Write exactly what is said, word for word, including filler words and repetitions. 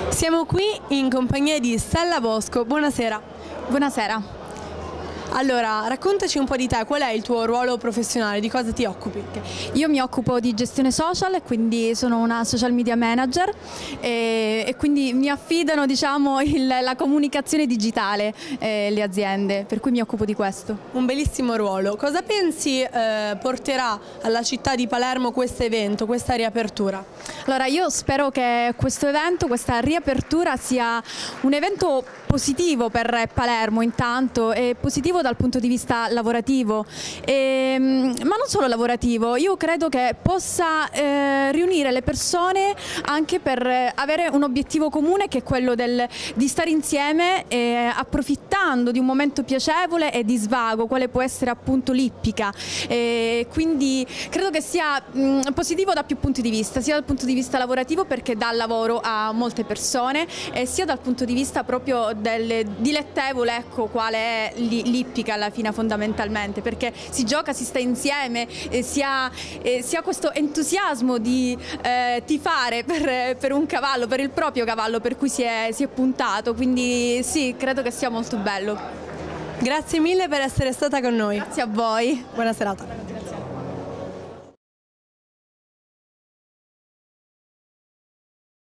Siamo qui in compagnia di Stella Bosco, buonasera. Buonasera. Allora, raccontaci un po' di te, qual è il tuo ruolo professionale, di cosa ti occupi? Io mi occupo di gestione social, quindi sono una social media manager e, e quindi mi affidano, diciamo, il, la comunicazione digitale eh, le aziende, per cui mi occupo di questo. Un bellissimo ruolo. Cosa pensi eh, porterà alla città di Palermo questo evento, questa riapertura? Allora, io spero che questo evento, questa riapertura sia un evento positivo per Palermo intanto, e positivo dal punto di vista lavorativo, e, ma non solo lavorativo. Io credo che possa eh, riunire le persone anche per avere un obiettivo comune, che è quello del, di stare insieme eh, approfittando di un momento piacevole e di svago, quale può essere appunto l'ippica. E quindi credo che sia mh, positivo da più punti di vista, sia dal punto di vista lavorativo perché dà lavoro a molte persone, e sia dal punto di vista proprio del dilettevole, ecco, quale è l'ippica alla fine fondamentalmente, perché si gioca, si sta insieme, eh, si, ha, eh, si ha questo entusiasmo di eh, tifare per, per un cavallo, per il proprio cavallo per cui si è, si è puntato, quindi sì, credo che sia molto bello. Grazie mille per essere stata con noi. Grazie a voi. Buona serata.